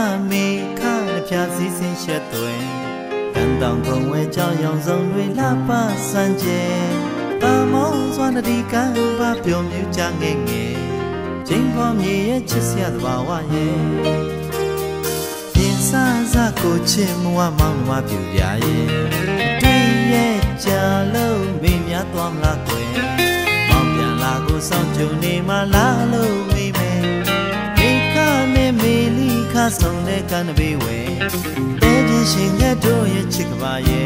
mi kha na phya si sin shet twe kan tong kong we chao yong song lwe la pa san che ta mong swa na di kan ba pyo myu cha nge nge jing pho mye ye chit sia twa wa ye yin sa sa ko chin mwa mang ma pyu ya ye twi ye cha lo mi mya twa ma la kwe mong pyan la ko song chu ni ma la lo mi me mi kha ne mi li kha song ne kan be we te jin shin ye do ye chit ka ba ye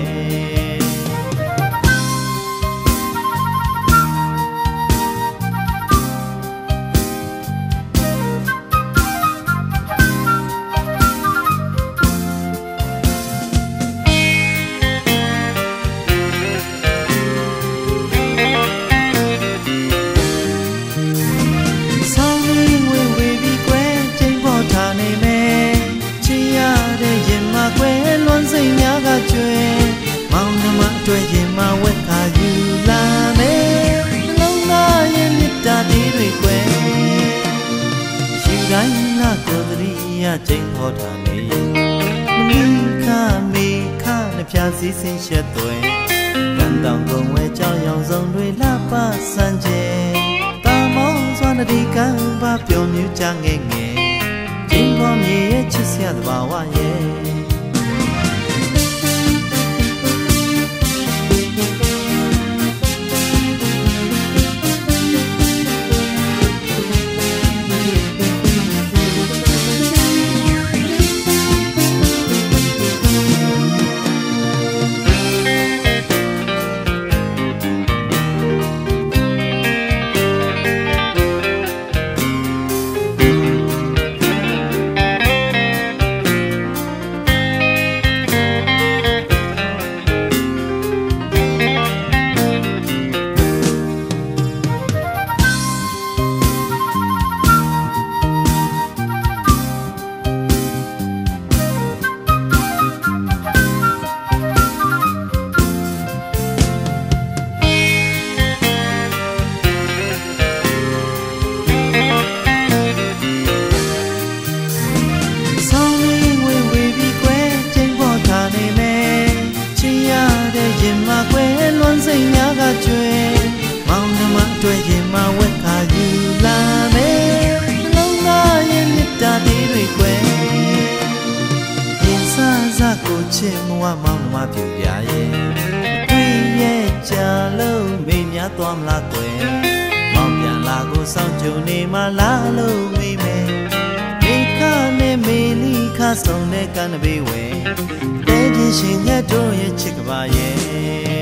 တွေ့ရင်မဝက်ခါယူလာမယ်လုံးသားရဲ့မြတ်တာလေးတွေကွယ်ယူတိုင်းလာကိုတရိယာချိန်ဟောတာနေမင်းခမေခနဲ့ဖြာစည်းစင်းရှက်သွဲကံတောင်ကုန်ဝဲကြောင်ရောင်စုံတွေလှပစမ်းကျဲတာမောင်းစွာနဒီကံပါပျော်မြူးကြငယ်ငယ်ချိန်ပေါ်မြေရဲ့ချစ်စရာသဘာဝရဲ့တွေ့ရင်မဝက်ခါယူလာမယ်လုံးသားရဲ့မြတ်တာလေးတွေကွယ်ရင်စားစားကိုချစ်မွားမောင်းမပြူပြရဲ့တွေ့ရဲ့ကြာလုံးမိများသွားမလားကွယ်မောင်းပြန်လာကိုစောင့်ကြုံနေမှလားလို့မိမယ်မိခနဲ့မေလီခဆုံတဲ့ကံဘေးဝဲတဲချင်းရှင်ရဲ့တို့ရဲ့ချစ်ကပါရဲ့